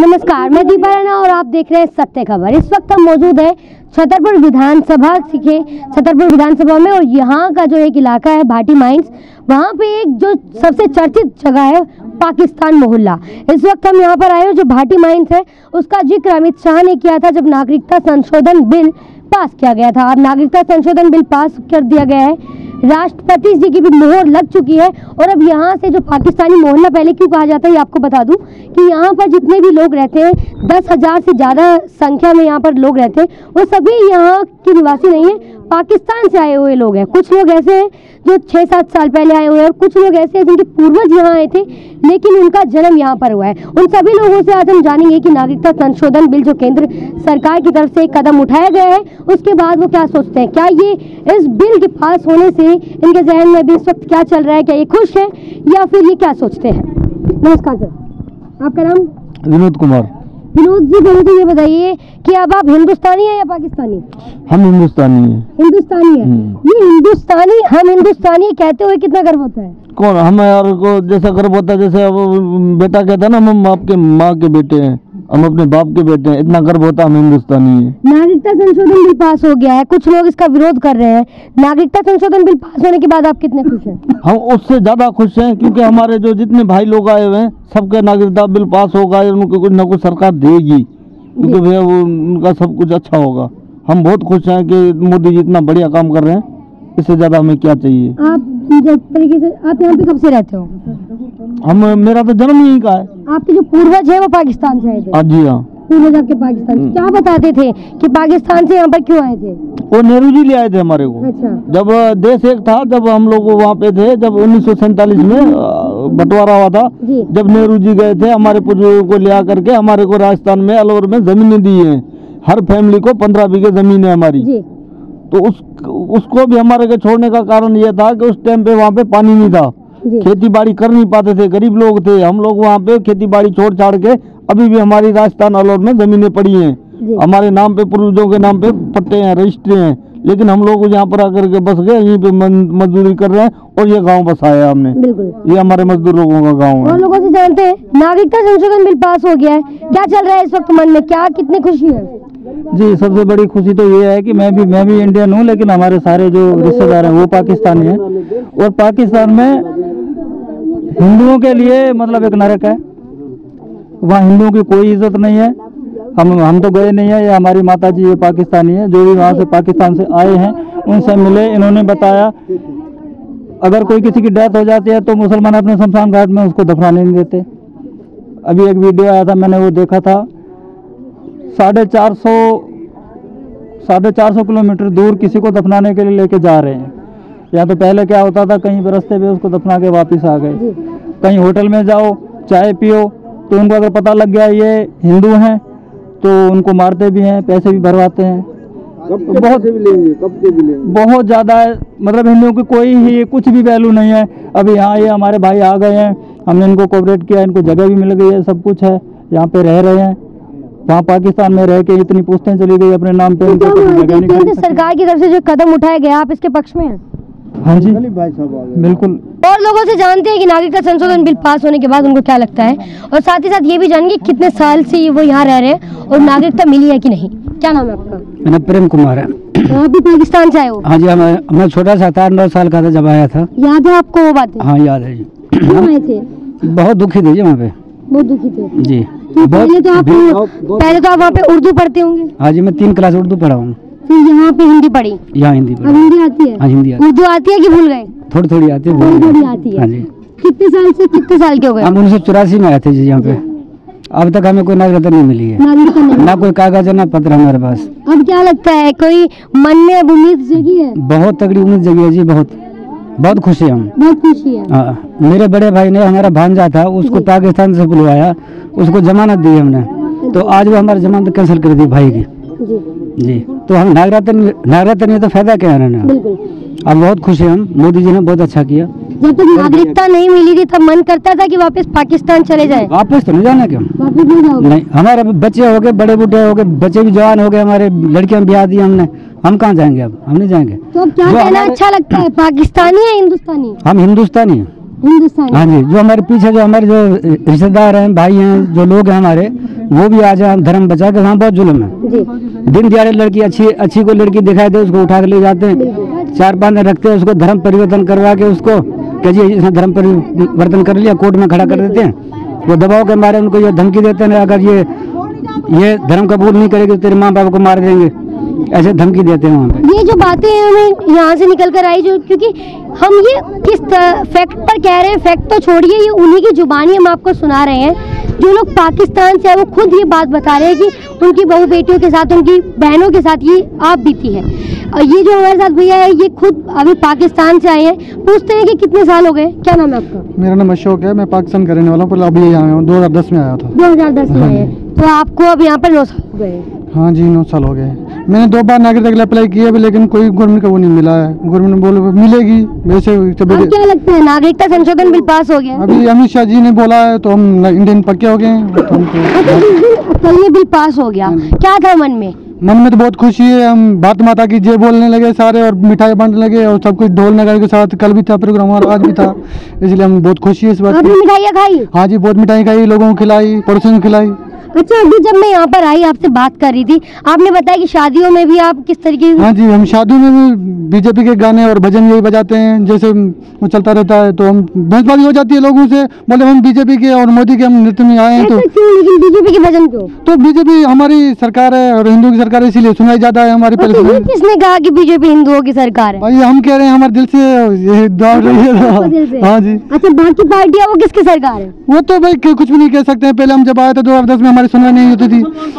नमस्कार, मैं दीपा राणा और आप देख रहे हैं सत्य खबर। इस वक्त हम मौजूद है छतरपुर विधानसभा में और यहाँ का जो एक इलाका है भाटी माइंस, वहाँ पे एक जो सबसे चर्चित जगह है पाकिस्तान मोहल्ला। इस वक्त हम यहाँ पर आए हैं। जो भाटी माइंस है उसका जिक्र अमित शाह ने किया था जब नागरिकता संशोधन बिल पास किया गया था। अब नागरिकता संशोधन बिल पास कर दिया गया है, राष्ट्रपति जी की भी मोहर लग चुकी है और अब यहाँ से जो पाकिस्तानी मोहल्ला पहले क्यों कहा जाता है ये आपको बता दूं कि यहाँ पर जितने भी लोग रहते हैं 10,000 से ज़्यादा संख्या में यहाँ पर लोग रहते हैं, वो सभी यहाँ के निवासी नहीं है, पाकिस्तान से आए हुए लोग हैं। कुछ लोग ऐसे हैं जो 6-7 साल पहले आए हुए हैं और कुछ लोग ऐसे हैं जिनके पूर्वज यहाँ आए थे लेकिन उनका जन्म यहाँ पर हुआ है। उन सभी लोगों से आज हम जानेंगे कि नागरिकता संशोधन बिल जो केंद्र सरकार की तरफ से एक कदम उठाया गया है उसके बाद वो क्या सोचते हैं, क्या ये इस बिल के पास होने से इनके जहन में भी इस वक्त क्या चल रहा है, क्या ये खुश है या फिर ये क्या सोचते हैं। नमस्कार सर, आपका नाम? विनोद कुमार। विनोद जी, पहले तो ये बताइए कि अब आप हिंदुस्तानी हैं या पाकिस्तानी? हम हिंदुस्तानी हैं। हिंदुस्तानी है। ये हम हिंदुस्तानी कहते हुए कितना गर्व होता है? कौन हम यार को जैसा गर्व होता है, जैसे अब बेटा कहता है ना हम आपके माँ के बेटे हैं, हम अपने बाप के बेटे हैं, इतना गर्व होता है हम हिंदुस्तानी हैं। नागरिकता संशोधन बिल पास हो गया है, कुछ लोग इसका विरोध कर रहे हैं। नागरिकता संशोधन बिल पास होने के बाद आप कितने खुश हैं? हम उससे ज्यादा खुश हैं क्योंकि हमारे जो जितने भाई लोग आए हुए हैं सबका नागरिकता बिल पास होगा, उनको कुछ न कुछ सरकार देगी क्योंकि भैया वो उनका सब कुछ अच्छा होगा। हम बहुत खुश हैं कि मोदी जी इतना बढ़िया काम कर रहे हैं, इससे ज्यादा हमें क्या चाहिए। आप जिस तरीके से आप यहाँ पे कब से रहते हो? मेरा तो जन्म यहीं का है। आपके जो पूर्वज है वो पाकिस्तान से आए थे? हाँ जी हाँ, पूर्वज आपके पाकिस्तान से। क्या बताते थे कि पाकिस्तान से यहाँ पर क्यों आए थे? वो नेहरू जी ले आए थे हमारे को। अच्छा। जब देश एक था, जब हम लोग वहाँ पे थे, जब 1947 में बंटवारा हुआ था, जब नेहरू जी गए थे हमारे पूर्वजों को ले आ करके हमारे को राजस्थान में अलवर में जमीनें दी हैं। हर फैमिली को 15 बीघे जमीन है हमारी। तो उसको भी हमारे को छोड़ने का कारण ये था कि उस टाइम पे वहाँ पे पानी नहीं था, खेती बाड़ी कर नहीं पाते थे, गरीब लोग थे हम लोग। वहाँ पे खेती बाड़ी छोड़ छाड़ के अभी भी हमारी राजस्थान अलवर में जमीनें पड़ी हैं, हमारे नाम पे पूर्वजों के नाम पे पट्टे हैं, रजिस्ट्री हैं, लेकिन हम लोग यहाँ पर आकर के बस गए, यहीं पे मजदूरी कर रहे हैं और ये गांव बसाया हमने। ये हमारे मजदूर लोगों का गांव है। और लोगों से जानते हैं नागरिकता संशोधन बिल पास हो गया है, क्या चल रहा है इस वक्त मन में, क्या कितनी खुशी है? जी, सबसे बड़ी खुशी तो ये है कि मैं भी इंडियन हूँ, लेकिन हमारे सारे जो रिश्तेदार हैं वो पाकिस्तानी हैं और पाकिस्तान में हिंदुओं के लिए मतलब एक नरक है। वहाँ हिंदुओं की कोई इज्जत नहीं है। हम तो गए नहीं है, ये हमारी माता जी ये पाकिस्तानी है, जो भी वहाँ से पाकिस्तान से आए हैं उनसे मिले, इन्होंने बताया अगर कोई किसी की डेथ हो जाती है तो मुसलमान अपने शमशान घाट में उसको दफनाने नहीं देते। अभी एक वीडियो आया था, मैंने वो देखा था, 450 किलोमीटर दूर किसी को दफनाने के लिए लेके जा रहे हैं। या तो पहले क्या होता था, कहीं रास्ते पे उसको दफना के वापस आ गए। कहीं होटल में जाओ, चाय पियो, तो उनको अगर पता लग गया ये हिंदू हैं तो उनको मारते भी हैं, पैसे भी भरवाते हैं। बहुत ज़्यादा है, मतलब हिंदुओं की कोई ही कुछ भी वैल्यू नहीं है। अभी यहाँ ये हमारे भाई आ गए हैं, हमने इनको कोऑपरेट किया, इनको जगह भी मिल गई है, सब कुछ है, यहाँ पे रह रहे हैं। वहाँ पाकिस्तान में रह के इतनी पोस्टें चली गई अपने नाम पे। केंद्र सरकार की तरफ से जो कदम उठाया गया, आप इसके पक्ष में हैं? हाँ जी बिल्कुल। और लोगों से जानते हैं कि नागरिकता संशोधन बिल पास होने के बाद उनको क्या लगता है और साथ ही साथ ये भी जानेंगे कितने साल से वो यहाँ रह रहे हैं और नागरिकता मिली है कि नहीं। क्या नाम है आपका? मेरा प्रेम कुमार है। आप भी पाकिस्तान से आए हो? हाँ जी, मैं छोटा सा था, 9 साल का था जब आया था। याद है आपको वो बातें? हाँ याद है जी। क्यों आए थे? बहुत दुखी थे जी वहाँ पे। बहुत दुखी थे जी। तो पहले तो आप वहाँ पे उर्दू पढ़ते होंगे? हाँ जी, मैं 3 क्लास उर्दू पढ़ा हूँ। फिर यहाँ पे हिंदी पढ़ी? यहाँ हिंदी पढ़ी। हिंदी आती है? हाँ हिंदी आती है। उर्दू आती है कि भूल गए? थोड़ी थोड़ी आती है। थोड़ी आती है। हाँ जी। कितने साल से कितने साल के हो गए? हम 1984 में आए थे जी यहाँ पे। अब तक हमें कोई नागरिकता नहीं मिली है, ना कोई कागज ना पत्र हमारे पास। अब क्या लगता है, कोई मन में अब उम्मीद जगी है? बहुत तगड़ी उम्मीद जगी है जी, बहुत खुशी है हम। बहुत खुशी है। मेरे बड़े भाई ने, हमारा भांजा था, उसको पाकिस्तान से बुलवाया, उसको जमानत दी हमने, तो आज वो हमारी जमानत कैंसिल कर दी भाई की। जी, तो हम नागरिकता नहीं तो फायदा क्या है ना। अब बहुत खुश है हम, मोदी जी ने बहुत अच्छा किया। जब तक नागरिकता नहीं मिली थी तब मन करता था कि वापस पाकिस्तान चले जाए? वापस तो नहीं जाना, क्यों वापस नहीं जाओगे? नहीं, हमारे बच्चे हो गए, बड़े बूढ़े हो गए, बच्चे भी जवान हो गए, हमारे लड़कियां ब्याह दी हमने, हम कहाँ जाएंगे, अब हम नहीं जाएंगे। तो अब क्या कहना अच्छा लगता है, पाकिस्तानी या हिंदुस्तानी? हम हिंदुस्तानी। हिंदुस्तानी। हाँ जी, जो हमारे पीछे जो हमारे जो रिश्तेदार हैं, भाई हैं, जो लोग हैं हमारे, वो भी आज धर्म बचा के, वहाँ बहुत जुल्म है जी। दिन दिहाड़े लड़की अच्छी को लड़की दिखाई दे उसको उठा के ले जाते हैं, 4-5 दिन रखते हैं, उसको धर्म परिवर्तन करवा के उसको कि जी इसने धर्म परिवर्तन कर लिया, कोर्ट में खड़ा कर देते हैं। वो दबाव के मारे उनको ये धमकी देते हैं, अगर ये धर्म कबूल नहीं करेगी तो तेरे माँ बाप को मार देंगे, ऐसे धमकी देते हैं वहाँ पे। ये जो बातें हैं हमें यहाँ से निकल कर आई, जो क्योंकि हम ये किस फैक्ट पर कह रहे हैं, फैक्ट तो छोड़िए, ये उन्हीं की जुबानी हम आपको सुना रहे हैं। जो लोग पाकिस्तान से आए वो खुद ये बात बता रहे हैं कि उनकी बहू बेटियों के साथ, उनकी बहनों के साथ ये आप बीती है। और ये जो हमारे साथ भैया है, ये खुद अभी पाकिस्तान से आए हैं। पूछते हैं कि कितने साल हो गए, क्या नाम है आपका? मेरा नाम अशोक है, मैं पाकिस्तान का रहने वाला हूँ, पर अभी यहाँ आया हूँ, 2010 में आया था। 2010 में आए, तो आपको अब यहाँ पर 9 साल हो गए? हाँ जी, 9 साल हो गए। मैंने 2 बार नागरिकता के लिए अप्लाई किया है, लेकिन कोई गवर्नमेंट का वो नहीं मिला है। गवर्नमेंट बोले मिलेगी वैसे। अब क्या लगता है, नागरिकता संशोधन बिल पास हो गया? अभी अमित शाह जी ने बोला है तो हम इंडियन पक्के हो गए हैं। तो कल ये बिल पास हो गया, क्या था मन में? मन में तो बहुत खुशी है। हम भारत माता की जय बोलने लगे सारे, और मिठाई बांटने लगे, और सब कुछ ढोल नगाड़े के साथ। कल भी था प्रोग्राम और आज भी था, इसलिए हम बहुत खुशी है इस बात आपने की। मिठाइयाँ खाई? हाँ जी, बहुत मिठाई खाई, लोगों को खिलाई, पड़ोसियों को खिलाई। अच्छा, अभी जब मैं यहाँ पर आई आपसे बात कर रही थी, आपने बताया कि शादियों में भी आप किस तरीके से? हाँ जी, हम शादियों में भी बीजेपी के गाने और भजन यही बजाते हैं, जैसे वो चलता रहता है। तो हम बहसबाजी हो जाती है लोगों से, बोले हम बीजेपी के और मोदी के हम नृत्य में आए हैं। तो क्यों, लेकिन बीजेपी के भजन क्यों? तो बीजेपी हमारी सरकार है और हिंदू की सरकार है, इसीलिए सुनाई ज्यादा है हमारी। तो ये किसने कहा कि बीजेपी हिंदुओं की सरकार है? भाई हम कह रहे हैं, हमारे दिल से ये दौड़ रही है। हाँ जी। अच्छा, बाकी पार्टियां वो किसकी सरकार है? वो तो भाई कुछ भी नहीं कह सकते हैं। पहले हम जब आए थे 2010 में, हमारी सुनवाई नहीं होती थी,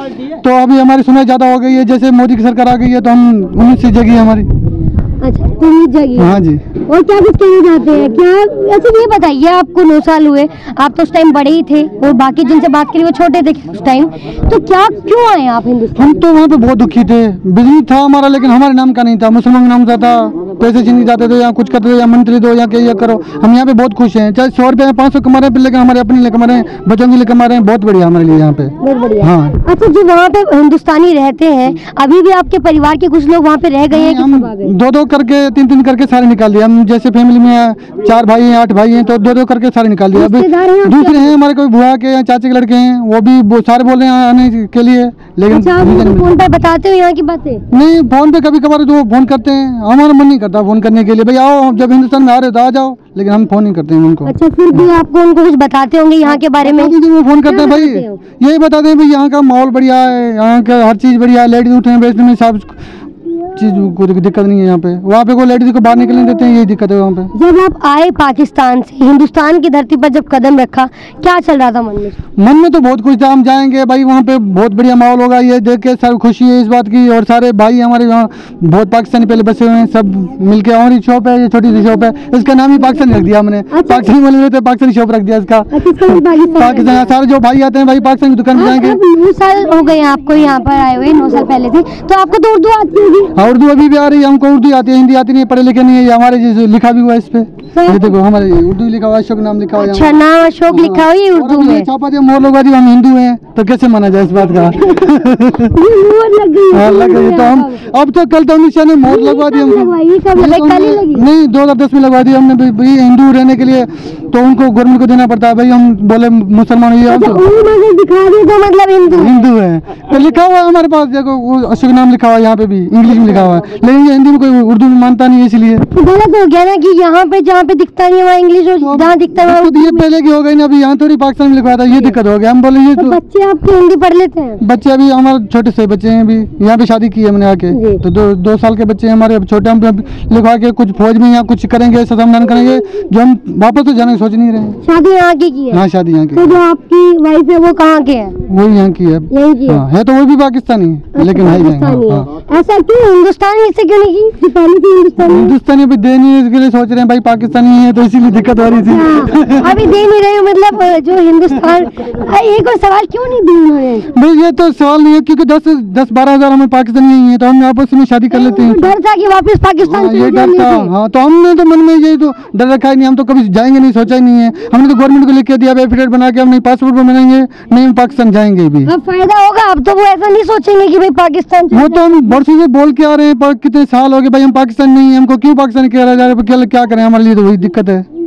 तो अभी हमारी सुनवाई ज्यादा हो गई है। जैसे मोदी की सरकार आ गई है तो हम 19 से जगी हमारी। अच्छा, उम्मीद जगी। हाँ जी। और क्या कुछ कहना चाहते हैं क्या? अच्छा, ये बताइए, आपको 9 साल हुए, आप तो उस टाइम बड़े ही थे और बाकी जिनसे बात करी वो छोटे थे उस टाइम, तो क्या क्यों आए आप हिंदुस्तान? हम तो वहाँ पे बहुत दुखी थे। बिजली था हमारा, लेकिन हमारे नाम का नहीं था, मुसलमान नाम का था। पैसे छीन जाते थे, या कुछ करते थे, या मंत्री दो, या क्या करो। हम यहाँ पे बहुत खुश हैं, चाहे 100 रुपये 500 कमा रहे हैं, लेकिन हमारे अपने लिए कमा रहे हैं, बच्चों के लिए कमा रहे हैं। बहुत बढ़िया हमारे लिए यहाँ पे। बहुत बढ़िया। हाँ। अच्छा, जो वहाँ पे हिंदुस्तानी रहते हैं, अभी भी आपके परिवार के कुछ लोग वहाँ पे रह गए हैं कि हम सब आ गए? 2-2 करके 3-3 करके सारे निकाल दिए। हम जैसे फैमिली में 4 भाई हैं, 8 भाई हैं, तो 2-2 करके सारे निकाल दिए। अभी रिश्तेदार हैं आपके? दूसरे हैं हमारे, कोई बुआ के या चाचे के लड़के हैं, वो भी सारे बोल रहे हैं आने के लिए, लेकिन अच्छा, आप वीज़ा नहीं फोन मिला। पर बताते हो यहाँ की बातें? नहीं, फोन पे कभी कभार जो फोन करते हैं, हमारा मन नहीं करता फोन करने के लिए। भाई आओ, जब हिंदुस्तान में आ रहे हो तो आ जाओ, लेकिन हम फोन नहीं करते हैं उनको। अच्छा, फिर भी आपको उनको कुछ बताते होंगे यहाँ के बारे में? बता दीजिए, वो फोन करते हैं भाई, बताते हो? यही बताते हैं भाई यहाँ का माहौल बढ़िया है, यहाँ का हर चीज़ बढ़िया है, लेडीज उठने बैठने में सब चीज़ कोई दिक्कत नहीं है यहाँ पे। वहाँ पे कोई लेडीज को बाहर निकलने देते हैं, यही दिक्कत है वहाँ पे। जब आप आए पाकिस्तान से हिंदुस्तान की धरती पर जब कदम रखा, क्या चल रहा था मन में? मन में तो बहुत खुश था, हम जाएंगे भाई, वहाँ पे बहुत बढ़िया माहौल होगा, ये देख के सब खुशी है इस बात की। और सारे भाई हमारे यहाँ बहुत पाकिस्तानी पहले बसे हुए हैं, सब मिलके। हमारी शॉप है, ये छोटी सी शॉप है, इसका नाम ही पाकिस्तानी रख दिया हमने। पाकिस्तानी बोल रहे थे, पाकिस्तानी शॉप रख दिया इसका। पाकिस्तान सारे जो भाई आते हैं भाई पाकिस्तान की दुकान में जाएंगे। 9 साल हो गए आपको यहाँ पर आए हुए, 9 साल पहले थे, तो आपको तो उर्दू आती होगी? हाँ, उर्दू अभी भी आ रही है, हमको उर्दू आती है, हिंदी आती नहीं है, पढ़े लिखे नहीं है। ये हमारे जैसे लिखा भी हुआ है इस पे, ये देखो हमारे उर्दू लिखा हुआ है, अशोक नाम लिखा हुआ है। अच्छा, नाम अशोक लिखा हुआ है उर्दू में। छापा दिया मोहर लगवा दी, हम हिंदू हैं तो कैसे माना जाए इस बात का? मोहर लग गई। हाँ, लग गई। तो हम अब तो कल तो अमित शाह ने मोहर लगवा दी हमको। कल ही लगी? नहीं, 2010 में लगवा दी हमने। भाई हिंदू रहने के लिए तो उनको गवर्नमेंट को देना पड़ता है। भाई हम बोले मुसलमान हुए, हम तो दिखा दिए तो मतलब हिंदू है। तो लिखा हुआ है हमारे पास, देखो वो अशोक नाम लिखा हुआ है, यहाँ पे भी इंग्लिश में लिखा हुआ है, लेकिन ये हिंदी में कोई उर्दू में मानता नहीं है, इसलिए गलत हो गया ना कि यहाँ पे जहाँ पे दिखता नहीं है वहाँ इंग्लिश, और जहाँ दिखता है तो ये पहले की हो गई ना, अभी यहाँ थोड़ी पाकिस्तान में लिखवाया था, ये दिक्कत हो गया। हम बोले ये तो बच्चे आपके हिंदी पढ़ लेते हैं? बच्चे अभी हमारे छोटे से बच्चे हैं, अभी यहाँ पे शादी की है हमने आके, तो 2 साल के बच्चे हैं हमारे अब छोटे। हम लिखवा के कुछ फौज में या कुछ करेंगे, समाधान करेंगे, जो हम वापस तो जाने की सोच नहीं रहे। शादी यहाँ की है? हाँ, शादी यहाँ की। तो जो आपकी वाइफ है वो कहाँ के है? वो यहाँ की है। यही की है तो वो भी पाकिस्तानी है, लेकिन है ऐसा क्यों? हिंदुस्तानी इससे क्यों नहीं की? पहले थी हिंदुस्तानी। हिंदुस्तानी अभी दे नहीं है, इसके लिए सोच रहे हैं भाई पाकिस्तानी है तो इसीलिए दिक्कत हो रही थी। अभी दे नहीं रहे हो, मतलब जो हिंदुस्तान। एक और सवाल, क्यों नहीं दी उन्होंने? भाई ये तो सवाल नहीं है, क्योंकि 10-12 हजार हमें पाकिस्तानी ही है, तो हम आपस में शादी कर लेते हैं। डर था कि वापस पाकिस्तान ये डर था। हाँ, तो हमने तो मन में यही तो डर रखा ही नहीं, हम तो कभी जाएंगे नहीं, सोचा ही नहीं है। हमने तो गवर्नमेंट को लिख के दिया, एफिडेविट बना के हम नहीं पासपोर्ट बनाएंगे, नहीं हम पाकिस्तान जाएंगे भी। अब फायदा होगा, अब तो वो ऐसा नहीं सोचेंगे कि भाई पाकिस्तान। वो तो हम वर्षों से बोल के आ रहे हैं, पर कितने साल हो गए भाई हम पाकिस्तान नहीं है, हमको क्यों पाकिस्तान कह रहा है, क्या करें, हमारे लिए तो वही दिक्कत है।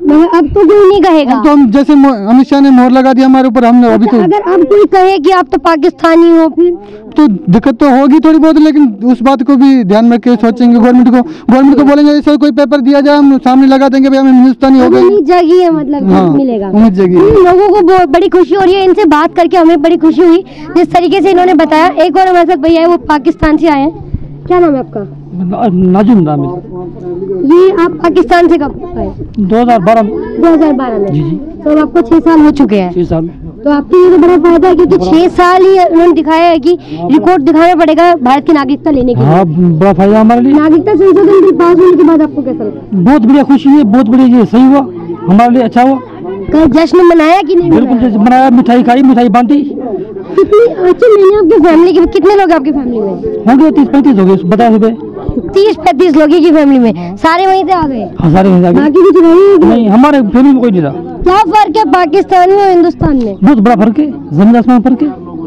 मगर अब तो कोई नहीं कहेगा। अब तो हम जैसे अमित शाह ने मोहर लगा दिया हमारे ऊपर, हमने अभी तो अगर अब कोई कहे कि आप तो पाकिस्तानी हो फिर तो दिक्कत तो होगी थोड़ी बहुत, लेकिन उस बात को भी ध्यान में रख के सोचेंगे। गवर्नमेंट को बोलेंगे ऐसा कोई पेपर दिया जाए, हम सामने लगा देंगे भाई हम हिंदुस्तानी हो गए। उम्मीद जगी है, मतलब हाँ, मिलेगा, उम्मीद जगी है। लोगों को बहुत बड़ी खुशी हो रही है। इनसे बात करके हमें बड़ी खुशी हुई जिस तरीके से इन्होंने बताया। एक और हमारे साथ भैया है, वो पाकिस्तान से आए हैं। क्या नाम है आपका? नाजुम नाम है। ये आप पाकिस्तान से कब आए? 2012 में। जी जी, तो आपको 6 साल हो चुके हैं। 6 साल। तो आपके लिए तो बड़ा फायदा है, क्योंकि 6 साल ही उन्होंने दिखाया है कि रिकॉर्ड दिखाना पड़ेगा भारत की नागरिकता लेने के लिए। हाँ, बड़ा फायदा हमारे लिए। नागरिकता संशोधन बिल पास होने के बाद आपको कैसा लगा? बहुत बढ़िया खुशी है, बहुत बढ़िया, ये सही हुआ हमारे लिए, अच्छा हुआ। कल जश्न मनाया कि नहीं? बिल्कुल जैसे मनाया, मिठाई खाई, मिठाई बांटी। कितनी अच्छी मैंने आपकी फैमिली की, कितने लोग आपकी फैमिली में? होंगे 30-35 हो गए, 50 रुपए। 30-35 लोग की फैमिली में सारे वहीं से आ गए? हाँ, सारे वहीं से आ गए। बाकी कुछ नहीं, हमारे फैमिली में कोई नहीं रहा। क्या फर्क है पाकिस्तान में और हिंदुस्तान में? बहुत बड़ा फर्क है, जमीन आसमान फर्क है।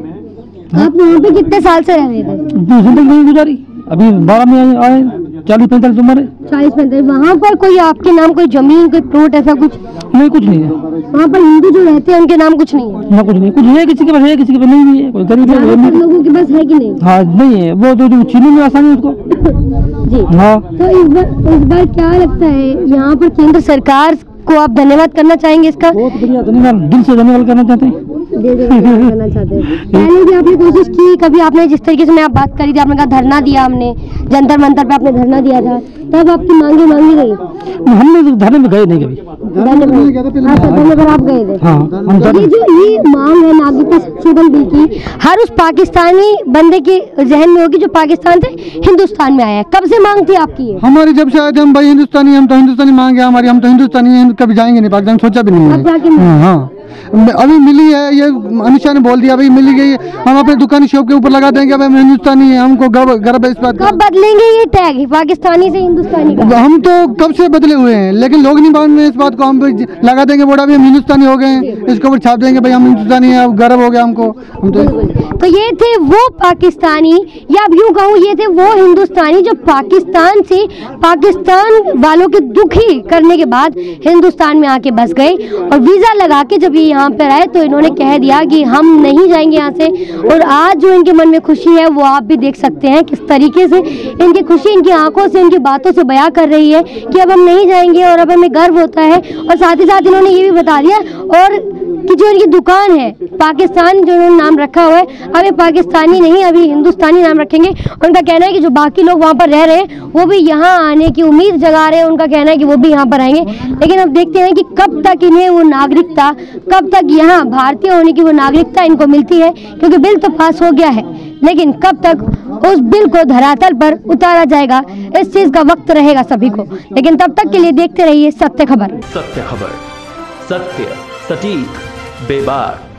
आप वहाँ पे कितने साल से रह रहे थे? जिंदगी वहीं गुजारी, अभी 12 में आए, 40-45 उम्र है। 40-45। वहाँ पर कोई आपके नाम कोई जमीन, कोई प्लॉट ऐसा कुछ? नहीं, कुछ नहीं है वहाँ पर हिंदू जो रहते हैं उनके नाम कुछ नहीं है? ना, कुछ नहीं। कुछ है किसी के पास, है किसी के पास नहीं भी है, कोई गरीब है, कोई ज्यादातर अमीर। लोगों के पास है कि नहीं? हाँ, नहीं है, वो जो चीनी में आसानी है उसको। जी हाँ, तो इस बार क्या लगता है, यहाँ पर केंद्र सरकार को आप धन्यवाद करना चाहेंगे इसका? बहुत बढ़िया, धन्यवाद, दिल से धन्यवाद करना चाहते हैं। करना चाहते हैं। पहले भी आपने कोशिश की कभी? आपने जिस तरीके से मैं आप बात करी थी, आपने कहा धरना दिया, हमने जंतर मंतर पे आपने धरना दिया था, तब आपकी मांगी गई? हमने तो धरने में गए नहीं कभी। धरने पर आप गए थे? हाँ, हम तो ये जो ये मांग है नागरिकता संशोधन बिल की, हर उस पाकिस्तानी बंदे के जहन में होगी जो पाकिस्तान से हिंदुस्तान में आया है। कब से मांग थी आपकी ये? हमारी जब से आए थे हम भाई हिंदुस्तानी, हम तो हिंदुस्तानी मांगे हमारी, हम तो हिंदुस्तानी हैं, कभी जाएंगे नहीं पाकिस्तान, सोचा भी नहीं अब जाके है। हाँ, अभी मिली है, ये अमित शाह ने बोल दिया भाई मिली गई, हम अपने दुकानी शॉप के ऊपर लगा देंगे भाई हम हिंदुस्तानी है, हमको गर्व है इस बात का। कब बदलेंगे ये टैग पाकिस्तानी से हिंदुस्तानी का? हम तो कब से बदले हुए हैं, लेकिन लोग नहीं मान रहे इस बात को। हम लगा देंगे बोर्ड, अभी हम हिंदुस्तानी हो गए हैं, इसके ऊपर छाप देंगे भाई हम हिंदुस्तानी है, अब गर्व हो गया हमको। हम तो ये थे वो पाकिस्तानी, या यूं कहूँ ये थे वो हिंदुस्तानी जो पाकिस्तान से, पाकिस्तान वालों के दुखी करने के बाद हिंदुस्तान में आके बस गए, और वीज़ा लगा के जब ये यहाँ पर आए तो इन्होंने कह दिया कि हम नहीं जाएंगे यहाँ से। और आज जो इनके मन में खुशी है वो आप भी देख सकते हैं किस तरीके से इनकी खुशी इनकी आंखों से, इनकी बातों से बयां कर रही है कि अब हम नहीं जाएंगे और अब हमें गर्व होता है। और साथ ही साथ इन्होंने ये भी बता दिया और कि जो इनकी दुकान है पाकिस्तान जो उन्होंने नाम रखा हुआ है, अभी पाकिस्तानी नहीं अभी हिंदुस्तानी नाम रखेंगे। उनका कहना है कि जो बाकी लोग वहाँ पर रह रहे हैं वो भी यहाँ आने की उम्मीद जगा रहे हैं, उनका कहना है कि वो भी यहाँ पर आएंगे। लेकिन अब देखते हैं कि कब तक इन्हें वो नागरिकता, कब तक यहाँ भारतीय होने की वो नागरिकता इनको मिलती है, क्योंकि बिल तो पास हो गया है, लेकिन कब तक उस बिल को धरातल पर उतारा जाएगा इस चीज का वक्त रहेगा सभी को। लेकिन तब तक के लिए देखते रहिए सत्य खबर। सत्य खबर, सत्य सटीक बेबाक।